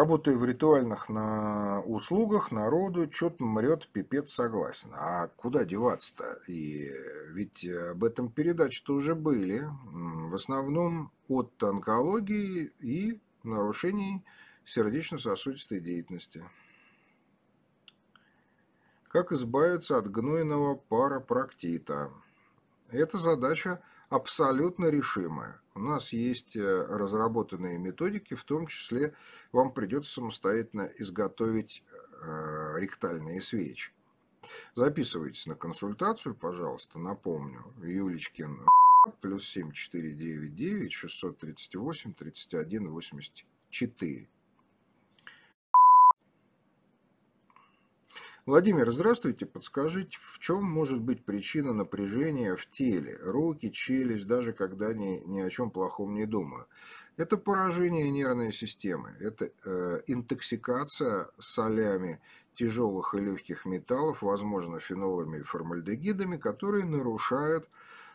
Работаю в ритуальных услугах, народу что-то мрет, пипец, согласен. А куда деваться-то? И ведь об этом передачи-то уже были. В основном от онкологии и нарушений сердечно-сосудистой деятельности. Как избавиться от гнойного парапроктита? Эта задача абсолютно решимая. У нас есть разработанные методики, в том числе вам придется самостоятельно изготовить ректальные свечи. Записывайтесь на консультацию, пожалуйста, напомню, Юлечкин плюс 7499 638 31 84. Владимир, здравствуйте. Подскажите, в чем может быть причина напряжения в теле? Руки, челюсть, даже когда ни о чем плохом не думаю. Это поражение нервной системы, это интоксикация солями тяжелых и легких металлов, возможно, фенолами и формальдегидами, которые нарушают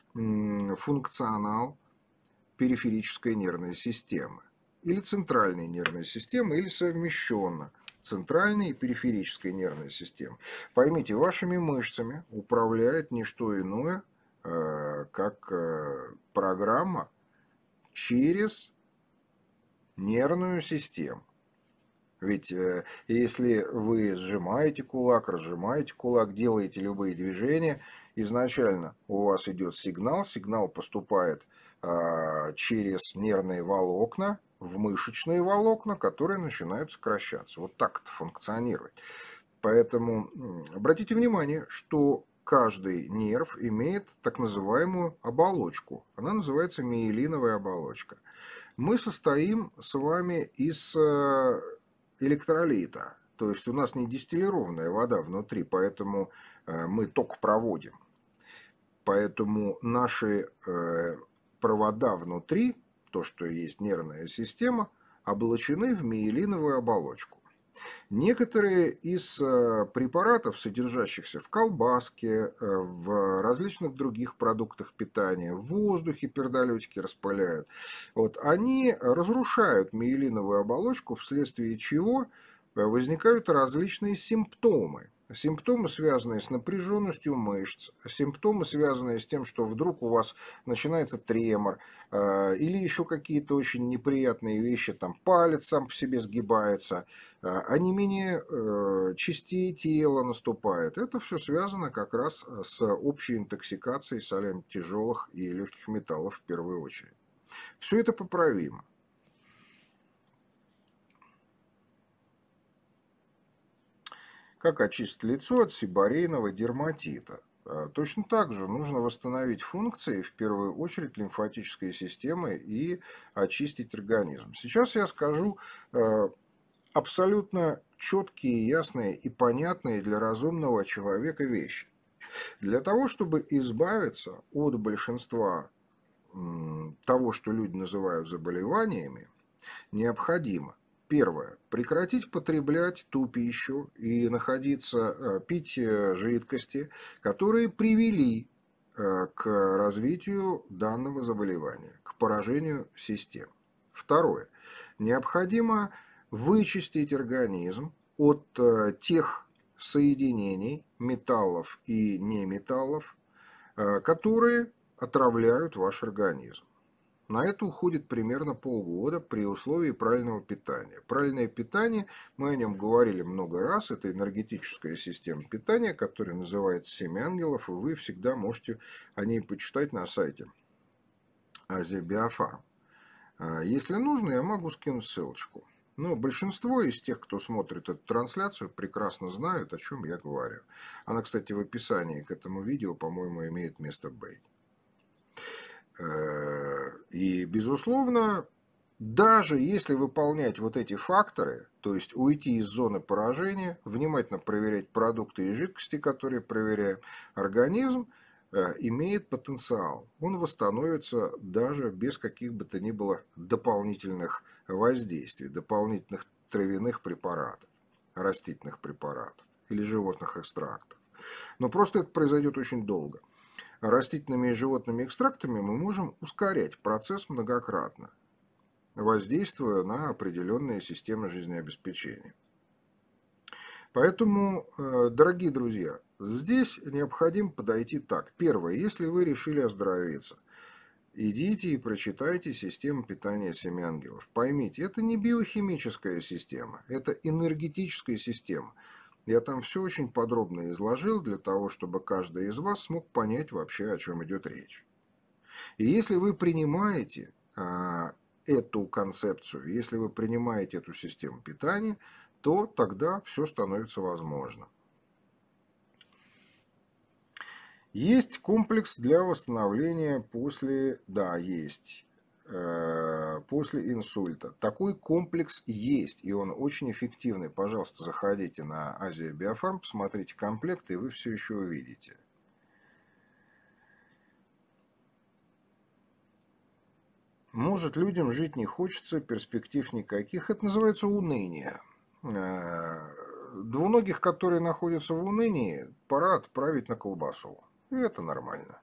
функционал периферической нервной системы. Или центральной нервной системы, или совмещенно центральной и периферической нервной системы. Поймите, вашими мышцами управляет не что иное, как программа через нервную систему. Ведь если вы сжимаете кулак, разжимаете кулак, делаете любые движения, изначально у вас идет сигнал, сигнал поступает через нервные волокна в мышечные волокна, которые начинают сокращаться. Вот так это функционирует. Поэтому обратите внимание, что каждый нерв имеет так называемую оболочку. Она называется миелиновая оболочка. Мы состоим с вами из электролита. То есть у нас не дистиллированная вода внутри, поэтому мы ток проводим. Поэтому наши провода внутри, то, что есть нервная система, облачены в миелиновую оболочку. Некоторые из препаратов, содержащихся в колбаске, в различных других продуктах питания, в воздухе пердолетики распыляют, вот, они разрушают миелиновую оболочку, вследствие чего возникают различные симптомы. Симптомы, связанные с напряженностью мышц, симптомы, связанные с тем, что вдруг у вас начинается тремор, или еще какие-то очень неприятные вещи, там палец сам по себе сгибается, онемение частей тела наступает. Это все связано как раз с общей интоксикацией солями тяжелых и легких металлов в первую очередь. Все это поправимо. Как очистить лицо от сибарейного дерматита? Точно так же нужно восстановить функции, в первую очередь, лимфатической системы и очистить организм. Сейчас я скажу абсолютно четкие, ясные и понятные для разумного человека вещи. Для того, чтобы избавиться от большинства того, что люди называют заболеваниями, необходимо: первое. Прекратить потреблять ту пищу и пить жидкости, которые привели к развитию данного заболевания, к поражению систем. Второе. Необходимо вычистить организм от тех соединений металлов и неметаллов, которые отравляют ваш организм. На это уходит примерно полгода при условии правильного питания. Правильное питание, мы о нем говорили много раз, это энергетическая система питания, которая называется «Семь ангелов», и вы всегда можете о ней почитать на сайте Азия Биофарм. Если нужно, я могу скинуть ссылочку. Но большинство из тех, кто смотрит эту трансляцию, прекрасно знают, о чем я говорю. Она, кстати, в описании к этому видео, по-моему, имеет место быть. И, безусловно, даже если выполнять вот эти факторы, то есть уйти из зоны поражения, внимательно проверять продукты и жидкости, которые проверяем, организм имеет потенциал. Он восстановится даже без каких бы то ни было дополнительных воздействий, дополнительных травяных препаратов, растительных препаратов или животных экстрактов. Но просто это произойдет очень долго. Растительными и животными экстрактами мы можем ускорять процесс многократно. воздействуя на определенные системы жизнеобеспечения. Поэтому, дорогие друзья, здесь необходимо подойти так. Первое, если вы решили оздоровиться, идите и прочитайте систему питания семи ангелов. Поймите, это не биохимическая система, это энергетическая система. Я там все очень подробно изложил для того, чтобы каждый из вас смог понять вообще, о чем идет речь. И если вы принимаете эту концепцию, если вы принимаете эту систему питания, то тогда все становится возможно. Есть комплекс для восстановления после, да, есть, после инсульта. Такой комплекс есть, и он очень эффективный. Пожалуйста, заходите на Азия Биофарм, посмотрите комплект, и вы все еще увидите. Может, людям жить не хочется, перспектив никаких. Это называется уныние. Двуногих, которые находятся в унынии, пора отправить на колбасу. И это нормально.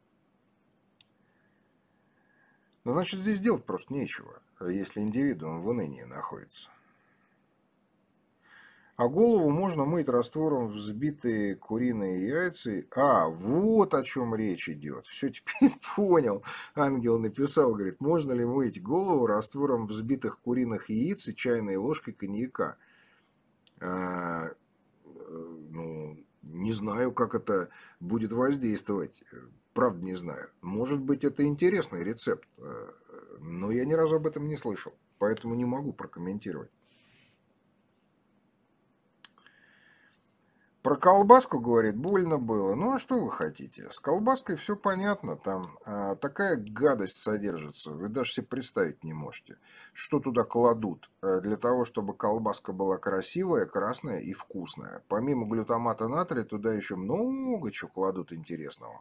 Но значит, здесь делать просто нечего, если индивидуум в унынии находится. А голову можно мыть раствором взбитые куриные яйца. Вот о чем речь идет. Все, теперь понял. Ангел написал, говорит, можно ли мыть голову раствором взбитых куриных яиц и чайной ложкой коньяка. Ну, не знаю, как это будет воздействовать. Правда, не знаю. Может быть, это интересный рецепт. Но я ни разу об этом не слышал. Поэтому не могу прокомментировать. Про колбаску, говорит, больно было. Ну, а что вы хотите? С колбаской все понятно. Там такая гадость содержится. Вы даже себе представить не можете, что туда кладут для того, чтобы колбаска была красивая, красная и вкусная. Помимо глютамата натрия, туда еще много чего кладут интересного.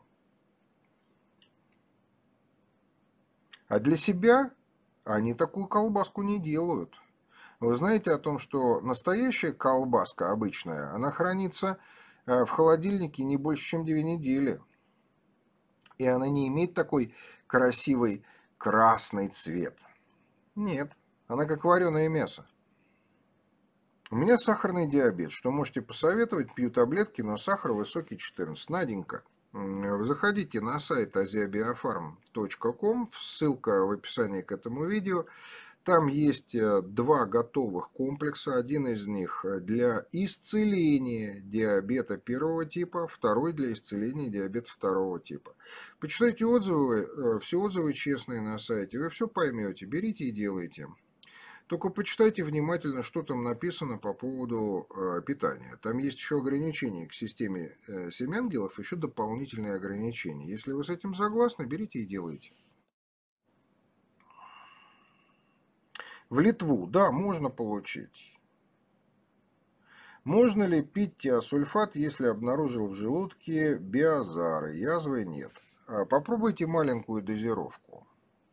А для себя они такую колбаску не делают. Вы знаете о том, что настоящая колбаска обычная, она хранится в холодильнике не больше, чем 2 недели. И она не имеет такой красивый красный цвет. Нет, она как вареное мясо. У меня сахарный диабет. Что можете посоветовать? Пью таблетки, но сахар высокий 14. Наденька, вы заходите на сайт aziabiofarm.com, ссылка в описании к этому видео. Там есть 2 готовых комплекса. Один из них для исцеления диабета первого типа, второй для исцеления диабета второго типа. Почитайте отзывы, все отзывы честные на сайте, вы все поймете, берите и делайте. Только почитайте внимательно, что там написано по поводу питания. Там есть еще ограничения к системе 7 ангелов, еще дополнительные ограничения. Если вы с этим согласны, берите и делайте. В Литву, да, можно получить. Можно ли пить тиосульфат, если обнаружил в желудке биозары? Язвы нет. Попробуйте маленькую дозировку.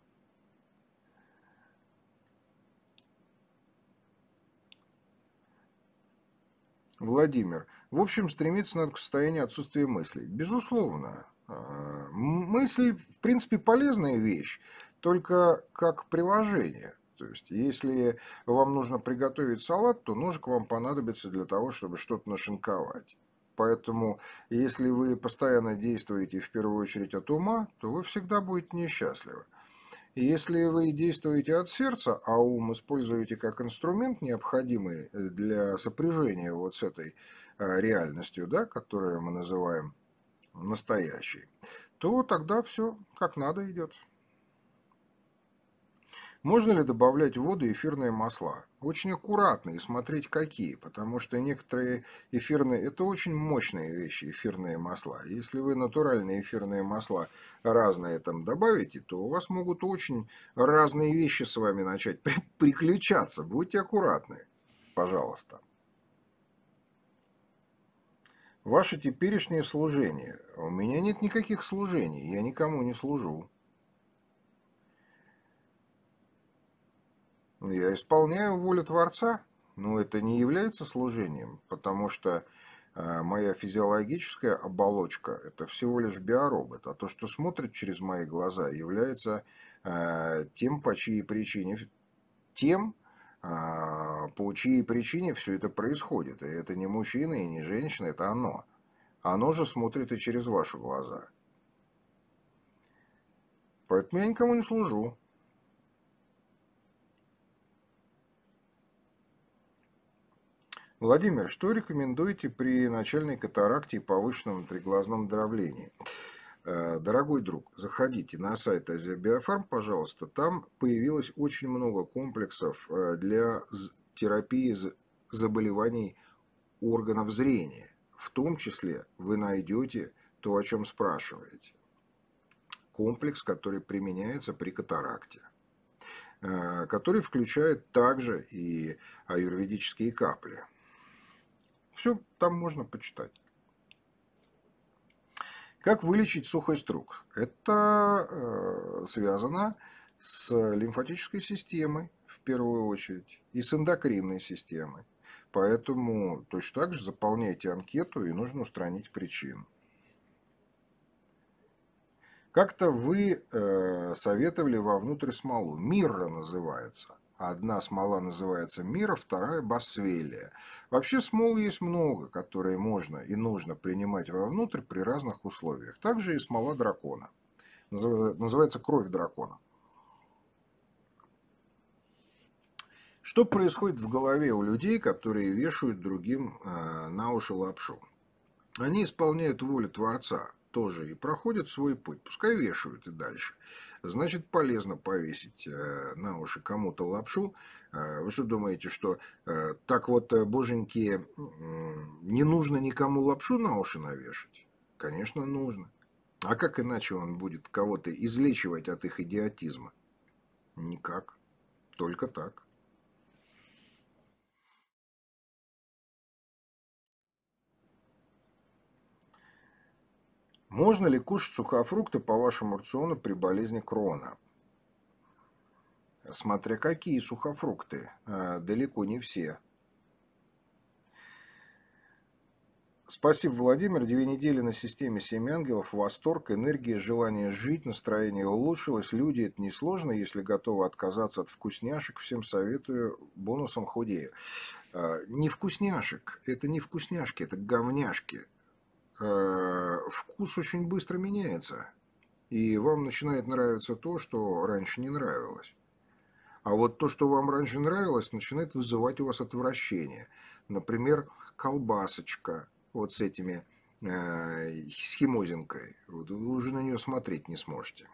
Владимир. В общем, стремиться надо к состоянию отсутствия мыслей. Безусловно. Мысль, в принципе, полезная вещь, только как приложение. То есть, если вам нужно приготовить салат, то ножик вам понадобится для того, чтобы что-то нашинковать. Поэтому, если вы постоянно действуете в первую очередь от ума, то вы всегда будете несчастливы. И если вы действуете от сердца, а ум используете как инструмент, необходимый для сопряжения вот с этой реальностью, да, которую мы называем настоящей, то тогда все как надо идет. Можно ли добавлять в воду эфирные масла? Очень аккуратно и смотреть какие, потому что некоторые эфирные, это очень мощные вещи, эфирные масла. Если вы натуральные эфирные масла разные там добавите, то у вас могут очень разные вещи с вами начать приключаться. Будьте аккуратны, пожалуйста. Ваше теперешнее служение. У меня нет никаких служений, я никому не служу. Я исполняю волю Творца, но это не является служением, потому что моя физиологическая оболочка – это всего лишь биоробот, а то, что смотрит через мои глаза, является тем, по чьей причине тем, по чьей причине все это происходит. И это не мужчина и не женщина, это оно. Оно же смотрит и через ваши глаза. Поэтому я никому не служу. Владимир, что рекомендуете при начальной катаракте и повышенном внутриглазном давлении? Дорогой друг, заходите на сайт Азиабиофарм, пожалуйста. Там появилось очень много комплексов для терапии заболеваний органов зрения. В том числе вы найдете то, о чем спрашиваете. Комплекс, который применяется при катаракте, который включает также и аюрведические капли. Все там можно почитать. Как вылечить сухой струк? Это связано с лимфатической системой, в первую очередь, и с эндокринной системой. Поэтому точно так же заполняйте анкету, и нужно устранить причину. Как-то вы советовали вовнутрь смолу. Мирра называется. Одна смола называется мирра, вторая басвелия. Вообще смол есть много, которые можно и нужно принимать вовнутрь при разных условиях. Также и смола дракона. Называется кровь дракона. Что происходит в голове у людей, которые вешают другим на уши лапшу? Они исполняют волю Творца тоже и проходят свой путь. Пускай вешают и дальше. Значит, полезно повесить на уши кому-то лапшу. Вы что думаете, что так вот, боженьки, не нужно никому лапшу на уши навешать? Конечно, нужно. А как иначе он будет кого-то излечивать от их идиотизма? Никак. Только так. Можно ли кушать сухофрукты по вашему рациону при болезни Крона? Смотря какие сухофрукты, далеко не все. Спасибо, Владимир. 2 недели на системе 7 ангелов. Восторг, энергия, желание жить, настроение улучшилось. Люди, это несложно, если готовы отказаться от вкусняшек. Всем советую, бонусом худею. Не вкусняшек, это не вкусняшки, это говняшки. Вкус очень быстро меняется. И вам начинает нравиться то, что раньше не нравилось. А вот то, что вам раньше нравилось, начинает вызывать у вас отвращение. Например, колбасочка вот с этими, с химозинкой. Вот вы уже на нее смотреть не сможете.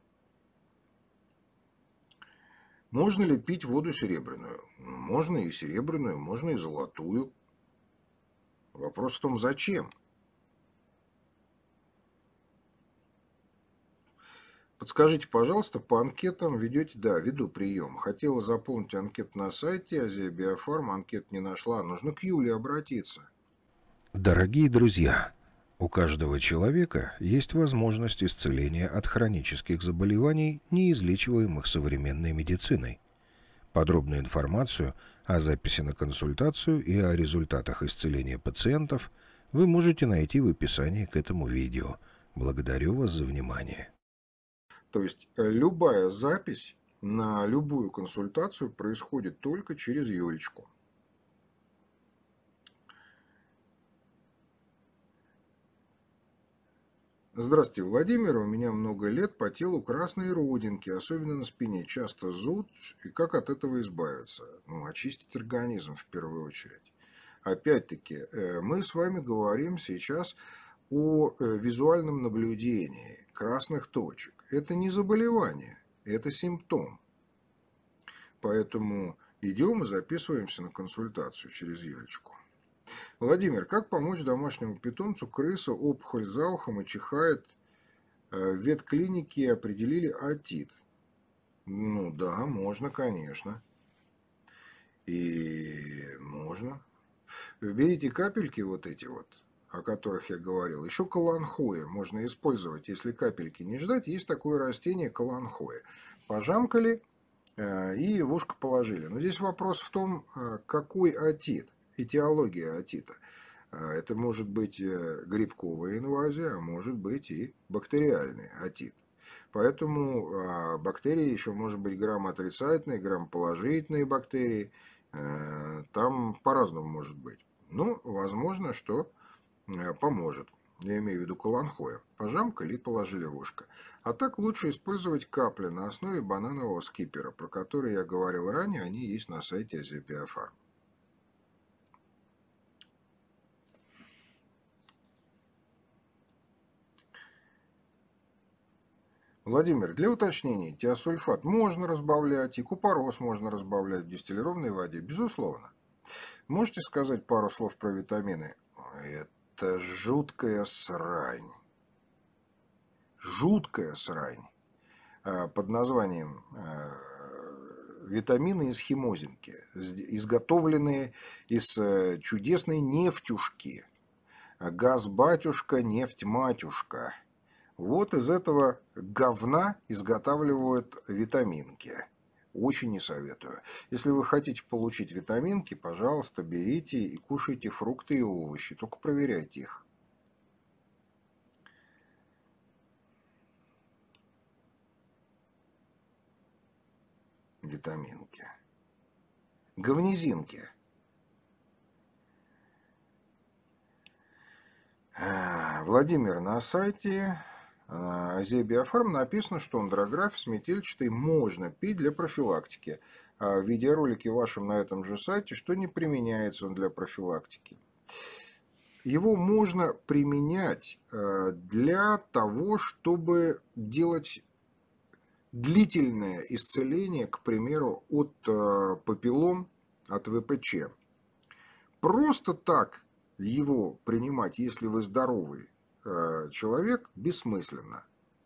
Можно ли пить воду серебряную? Можно и серебряную, можно и золотую. Вопрос в том, зачем? Подскажите, пожалуйста, по анкетам ведете? Да, веду прием. Хотела заполнить анкету на сайте Азиабиофарм, анкет не нашла. Нужно к Юле обратиться. Дорогие друзья, у каждого человека есть возможность исцеления от хронических заболеваний, неизлечиваемых современной медициной. Подробную информацию о записи на консультацию и о результатах исцеления пациентов вы можете найти в описании к этому видео. Благодарю вас за внимание. То есть любая запись на любую консультацию происходит только через Юлечку. Здравствуйте, Владимир. У меня много лет, по телу красные родинки, особенно на спине. Часто зуд. И как от этого избавиться? Ну, очистить организм в первую очередь. Опять-таки, мы с вами говорим сейчас о визуальном наблюдении красных точек. Это не заболевание, это симптом. Поэтому идем и записываемся на консультацию через Юлечку. Владимир, как помочь домашнему питомцу? Крыса, опухоль за ухом и чихает. В ветклинике определили отит. Ну да, можно, конечно. И можно. Берите капельки вот эти вот, о которых я говорил. Еще каланхоэ можно использовать, если капельки не ждать. Есть такое растение каланхоэ. Пожамкали и в ушко положили. Но здесь вопрос в том, какой отит, этиология отита. Это может быть грибковая инвазия, а может быть и бактериальный отит. Поэтому бактерии еще может быть грамм-отрицательные, грамм-положительные бактерии. Там по-разному может быть. Но возможно, что поможет. Я имею в виду каланхоя. Пожамкали и положили в ушко. А так лучше использовать капли на основе бананового скипера, про который я говорил ранее. Они есть на сайте Азиобиофарм. Владимир, для уточнения, тиосульфат можно разбавлять и купорос можно разбавлять в дистиллированной воде, безусловно. Можете сказать пару слов про витамины? Это жуткая срань. Жуткая срань. Под названием витамины из химозинки, изготовленные из чудесной нефтюшки. Газ-батюшка, нефть-матюшка. Вот из этого говна изготавливают витаминки. Очень не советую. Если вы хотите получить витаминки, пожалуйста, берите и кушайте фрукты и овощи. Только проверяйте их. Витаминки. Говнезинки. Владимир, на сайте Азиобиофарм написано, что андрографис метельчатый можно пить для профилактики. А в видеоролике вашем на этом же сайте, что не применяется он для профилактики. Его можно применять для того, чтобы делать длительное исцеление, к примеру, от папиллом, от ВПЧ. Просто так его принимать, если вы здоровый человек, бессмысленно.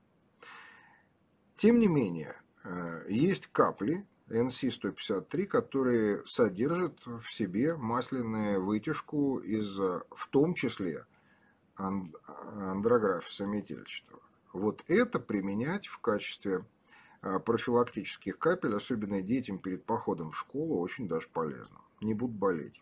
Тем не менее, есть капли NC-153, которые содержат в себе масляную вытяжку из, в том числе, андрографиса метельчатого. Вот это применять в качестве профилактических капель, особенно детям перед походом в школу, очень даже полезно. Не будут болеть.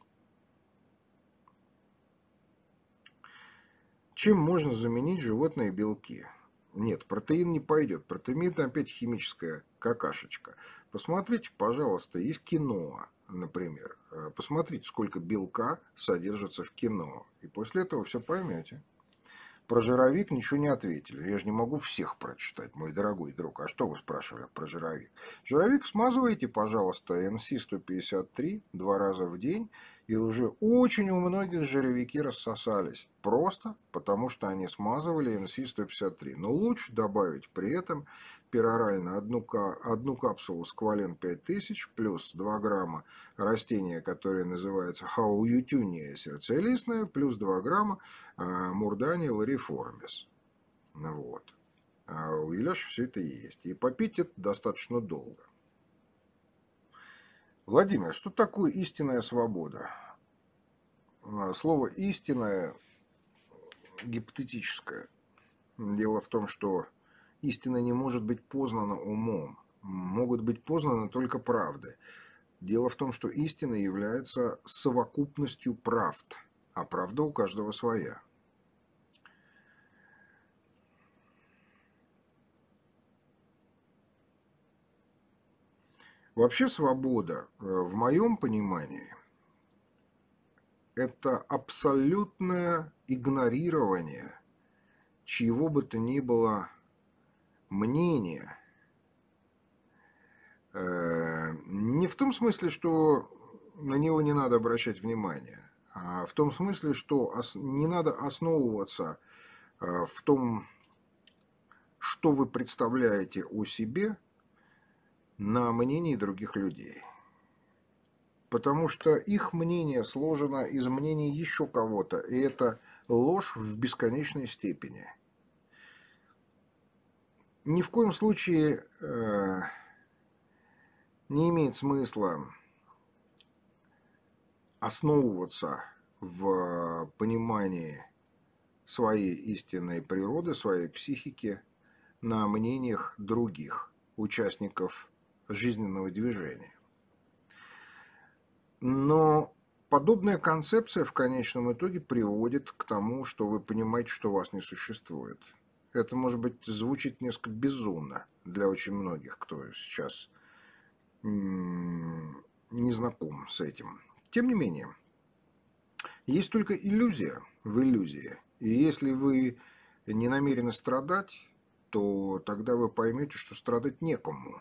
Чем можно заменить животные белки? Нет, протеин не пойдет. Протеин опять химическая какашечка. Посмотрите, пожалуйста, есть киноа, например. Посмотрите, сколько белка содержится в киноа. И после этого все поймете. Про жировик ничего не ответили. Я же не могу всех прочитать, мой дорогой друг. А что вы спрашивали про жировик? Жировик смазывайте, пожалуйста, NC-153 2 раза в день. И уже очень у многих жировики рассосались. Просто потому, что они смазывали NC-153. Но лучше добавить при этом перорально одну капсулу сквален 5000 плюс 2 грамма растения, которое называется хаоютюния сердцелистная, плюс 2 грамма мурдани лариформис. Вот. А у Еляши все это есть. И попить это достаточно долго. Владимир, что такое истинная свобода? Слово «истинное» гипотетическое. Дело в том, что истина не может быть познана умом. Могут быть познаны только правды. Дело в том, что истина является совокупностью правд, а правда у каждого своя. Вообще свобода, в моем понимании, это абсолютное игнорирование чьего бы то ни было мнения. Не в том смысле, что на него не надо обращать внимание, а в том смысле, что не надо основываться в том, что вы представляете о себе, на мнении других людей. Потому что их мнение сложено из мнений еще кого-то, и это ложь в бесконечной степени. Ни в коем случае не имеет смысла основываться в понимании своей истинной природы, своей психики на мнениях других участников жизненного движения. Но подобная концепция в конечном итоге приводит к тому, что вы понимаете, что вас не существует. Это, может быть, звучит несколько безумно для очень многих, кто сейчас не знаком с этим. Тем не менее, есть только иллюзия в иллюзии. И если вы не намерены страдать, то тогда вы поймете, что страдать некому.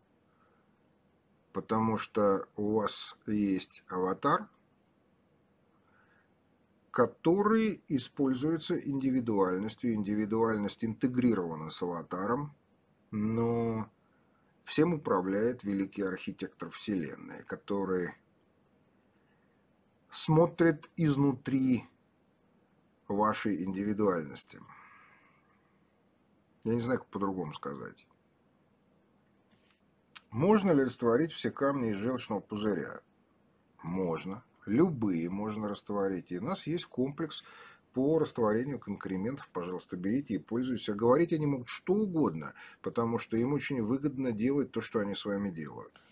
Потому что у вас есть аватар, который используется индивидуальностью. Индивидуальность интегрирована с аватаром, но всем управляет великий архитектор Вселенной, который смотрит изнутри вашей индивидуальности. Я не знаю, как по-другому сказать. Можно ли растворить все камни из желчного пузыря? Можно. Любые можно растворить. И у нас есть комплекс по растворению конкрементов. Пожалуйста, берите и пользуйтесь. А говорить они могут что угодно, потому что им очень выгодно делать то, что они с вами делают.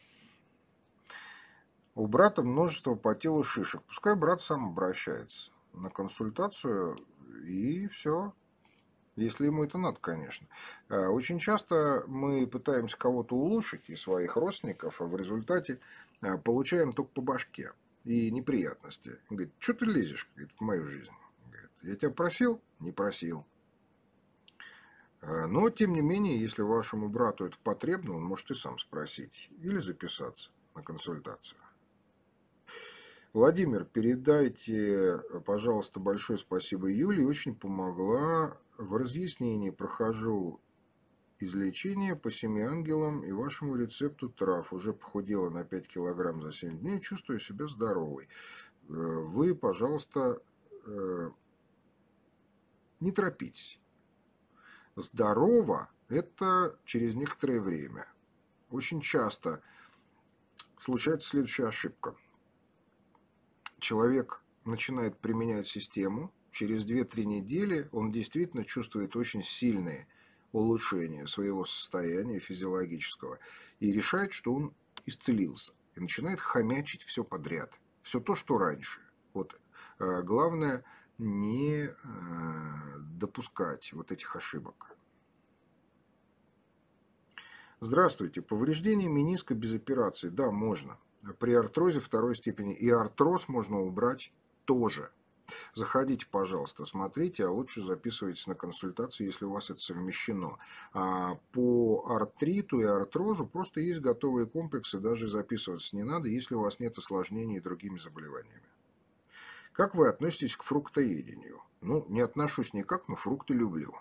У брата множество по телу шишек. Пускай брат сам обращается на консультацию, и все. Если ему это надо, конечно. Очень часто мы пытаемся кого-то улучшить из своих родственников, а в результате получаем только по башке и неприятности. Он говорит, что ты лезешь, говорит, в мою жизнь? Говорит, я тебя просил? Не просил. Но, тем не менее, если вашему брату это потребно, он может и сам спросить или записаться на консультацию. Владимир, передайте, пожалуйста, большое спасибо Юле. Очень помогла в разъяснении. Прохожу излечение по 7 ангелам и вашему рецепту трав. Уже похудела на 5 килограмм за 7 дней. Чувствую себя здоровой. Вы, пожалуйста, не торопитесь. Здорово – это через некоторое время. Очень часто случается следующая ошибка. Человек начинает применять систему, через 2-3 недели он действительно чувствует очень сильные улучшения своего состояния физиологического и решает, что он исцелился. И начинает хомячить все подряд. Все то, что раньше. Вот, главное не допускать вот этих ошибок. Здравствуйте. Повреждение мениска без операции. Да, можно. При артрозе второй степени. И артроз можно убрать тоже. Заходите, пожалуйста, смотрите, а лучше записывайтесь на консультацию, если у вас это совмещено. А по артриту и артрозу просто есть готовые комплексы, даже записываться не надо, если у вас нет осложнений другими заболеваниями. Как вы относитесь к фруктоедению? Ну, не отношусь никак, но фрукты люблю.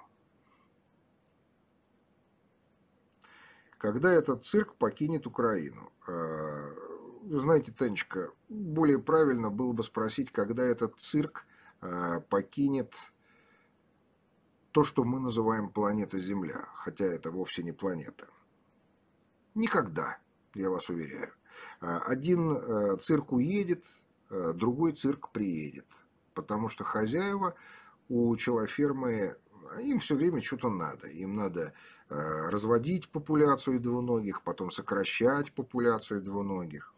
Когда этот цирк покинет Украину? Вы знаете, Танечка, более правильно было бы спросить, когда этот цирк покинет то, что мы называем планета Земля, хотя это вовсе не планета. Никогда, я вас уверяю. Один цирк уедет, другой цирк приедет, потому что хозяева у пчелофермы, им все время что-то надо. Им надо разводить популяцию двуногих, потом сокращать популяцию двуногих.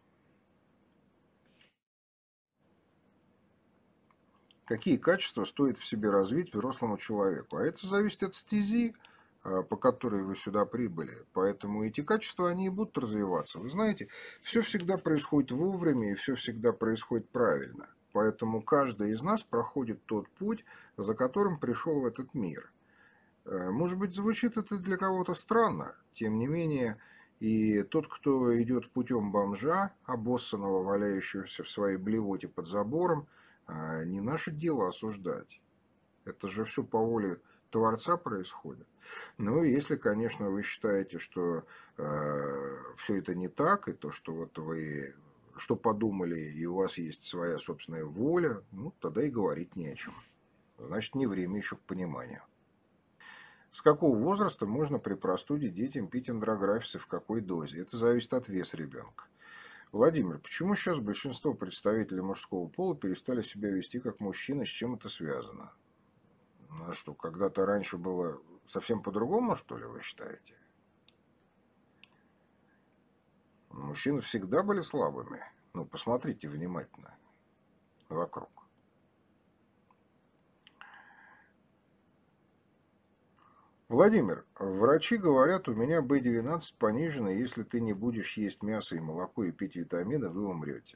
Какие качества стоит в себе развить взрослому человеку? А это зависит от стези, по которой вы сюда прибыли. Поэтому эти качества, они и будут развиваться. Вы знаете, все всегда происходит вовремя и все всегда происходит правильно. Поэтому каждый из нас проходит тот путь, за которым пришел в этот мир. Может быть, звучит это для кого-то странно. Тем не менее, и тот, кто идет путем бомжа, обоссанного, валяющегося в своей блевоте под забором, не наше дело осуждать. Это же все по воле Творца происходит. Ну, если, конечно, вы считаете, что все это не так, и то, что вот вы что подумали, и у вас есть своя собственная воля, ну, тогда и говорить не о чем. Значит, не время еще к пониманию. С какого возраста можно при простуде детям пить андрографис и в какой дозе? Это зависит от веса ребенка. Владимир, почему сейчас большинство представителей мужского пола перестали себя вести как мужчины, с чем это связано? Ну а что, когда-то раньше было совсем по-другому, что ли, вы считаете? Мужчины всегда были слабыми. Ну, посмотрите внимательно вокруг. Владимир, врачи говорят, у меня B12 понижено, если ты не будешь есть мясо и молоко и пить витамины, вы умрете.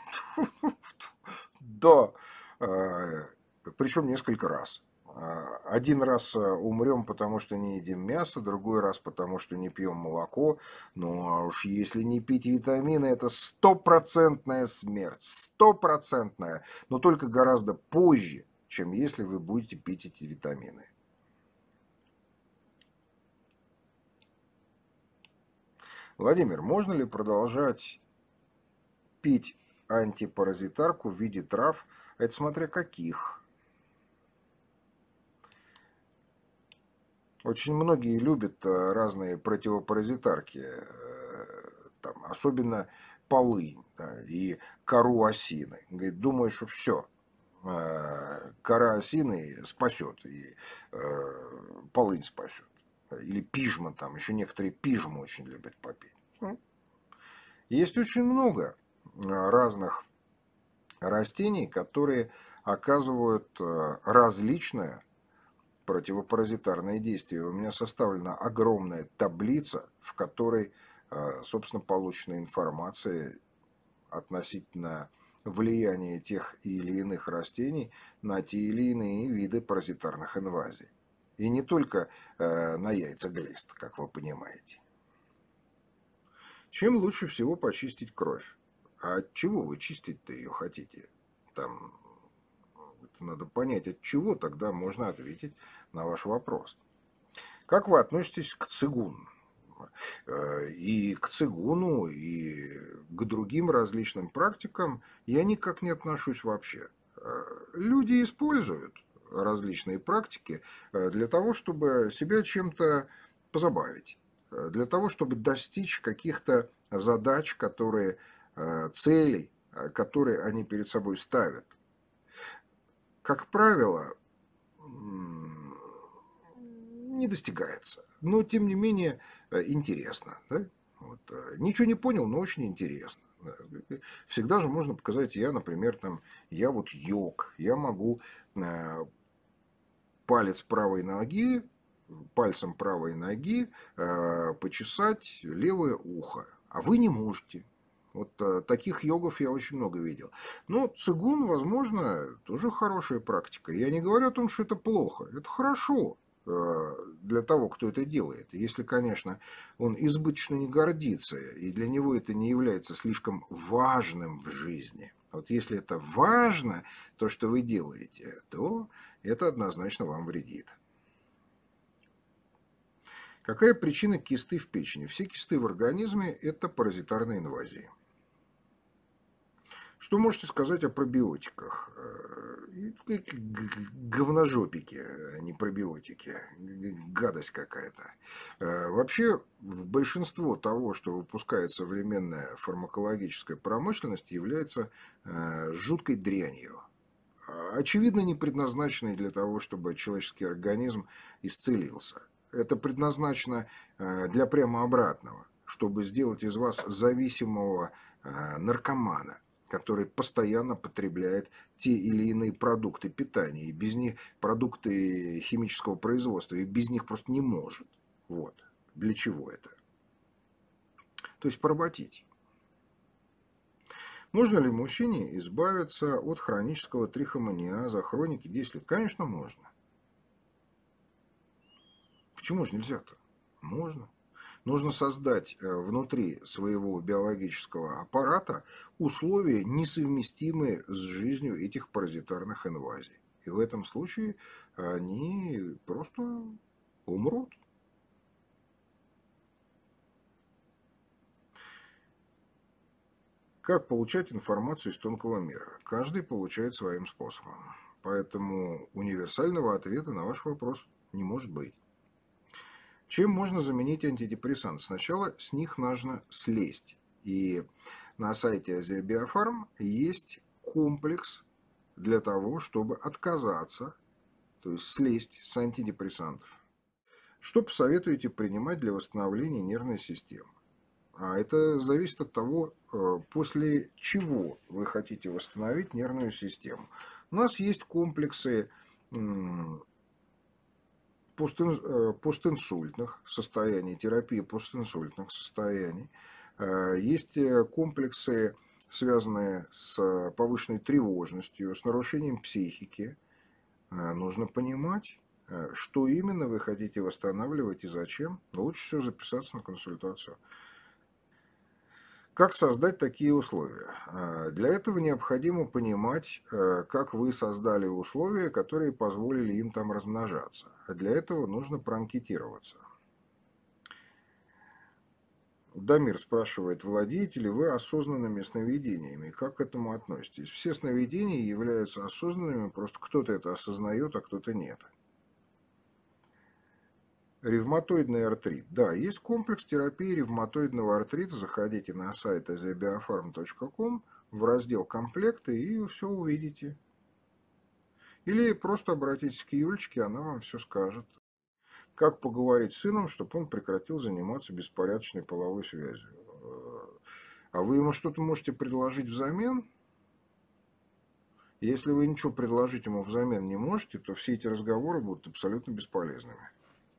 Да, причем несколько раз. Один раз умрем, потому что не едим мясо, другой раз, потому что не пьем молоко. Ну а уж если не пить витамины, это стопроцентная смерть. Стопроцентная. Но только гораздо позже, чем если вы будете пить эти витамины. Владимир, можно ли продолжать пить антипаразитарку в виде трав? Это смотря каких. Очень многие любят разные противопаразитарки, там, особенно полынь, да, и кору осины. Говорит, думаю, что все, кора осины спасет, и полынь спасет. Или пижма, там еще некоторые пижму очень любят попить. Есть очень много разных растений, которые оказывают различное противопаразитарное действие. У меня составлена огромная таблица, в которой, собственно, получена информация относительно влияния тех или иных растений на те или иные виды паразитарных инвазий. И не только на яйца глист, как вы понимаете. Чем лучше всего почистить кровь? А от чего вы чистить-то ее хотите? Там это надо понять, от чего, тогда можно ответить на ваш вопрос. Как вы относитесь к цигуну? И к цигуну, и к другим различным практикам я никак не отношусь вообще. Люди используют различные практики для того, чтобы себя чем-то позабавить, для того, чтобы достичь каких-то задач, которые, целей, которые они перед собой ставят. Как правило, не достигается. Но, тем не менее, интересно. Да? Вот. Ничего не понял, но очень интересно. Всегда же можно показать, я, например, там, я вот йог, я могу палец правой ноги, пальцем правой ноги почесать левое ухо, а вы не можете. Вот таких йогов я очень много видел. Но цигун, возможно, тоже хорошая практика. Я не говорю о том, что это плохо. Это хорошо для того, кто это делает. Если, конечно, он избыточно не гордится, и для него это не является слишком важным в жизни. Вот если это важно, то, что вы делаете, то это однозначно вам вредит. Какая причина кисты в печени? Все кисты в организме – это паразитарные инвазии. Что можете сказать о пробиотиках? Говножопики, а не пробиотики. Гадость какая-то. Вообще, большинство того, что выпускает современная фармакологическая промышленность, является жуткой дрянью. Очевидно, не предназначенной для того, чтобы человеческий организм исцелился. Это предназначено для прямо обратного, чтобы сделать из вас зависимого наркомана, который постоянно потребляет те или иные продукты питания, и без них продукты химического производства, и без них просто не может. Вот. Для чего это? То есть поработить. Можно ли мужчине избавиться от хронического трихомониаза, хроники 10 лет? Конечно, можно. Почему же нельзя-то? Можно. Нужно создать внутри своего биологического аппарата условия, несовместимые с жизнью этих паразитарных инвазий. И в этом случае они просто умрут. Как получать информацию из тонкого мира? Каждый получает своим способом. Поэтому универсального ответа на ваш вопрос не может быть. Чем можно заменить антидепрессанты? Сначала с них нужно слезть. И на сайте Азиабиофарм есть комплекс для того, чтобы отказаться, то есть слезть с антидепрессантов. Что посоветуете принимать для восстановления нервной системы? А это зависит от того, после чего вы хотите восстановить нервную систему. У нас есть комплексы постинсультных состояний, терапии постинсультных состояний. Есть комплексы, связанные с повышенной тревожностью, с нарушением психики. Нужно понимать, что именно вы хотите восстанавливать и зачем. Лучше всего записаться на консультацию. Как создать такие условия? Для этого необходимо понимать, как вы создали условия, которые позволили им там размножаться. А для этого нужно проанкетироваться. Дамир спрашивает, владеете ли вы осознанными сновидениями? Как к этому относитесь? Все сновидения являются осознанными, просто кто-то это осознает, а кто-то нет. Ревматоидный артрит. Да, есть комплекс терапии ревматоидного артрита. Заходите на сайт thebiopharm.com в раздел «Комплекты» и вы все увидите. Или просто обратитесь к Юлечке, она вам все скажет. Как поговорить с сыном, чтобы он прекратил заниматься беспорядочной половой связью? А вы ему что-то можете предложить взамен? Если вы ничего предложить ему взамен не можете, то все эти разговоры будут абсолютно бесполезными.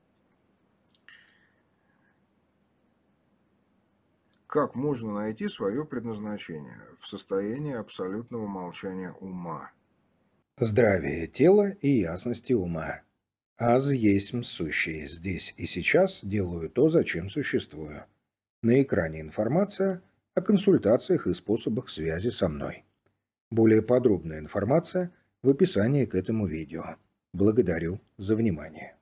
Как можно найти свое предназначение в состоянии абсолютного молчания ума? Здравие тела и ясности ума. Аз есмь сущее. Здесь и сейчас делаю то, зачем существую. На экране информация о консультациях и способах связи со мной. Более подробная информация в описании к этому видео. Благодарю за внимание.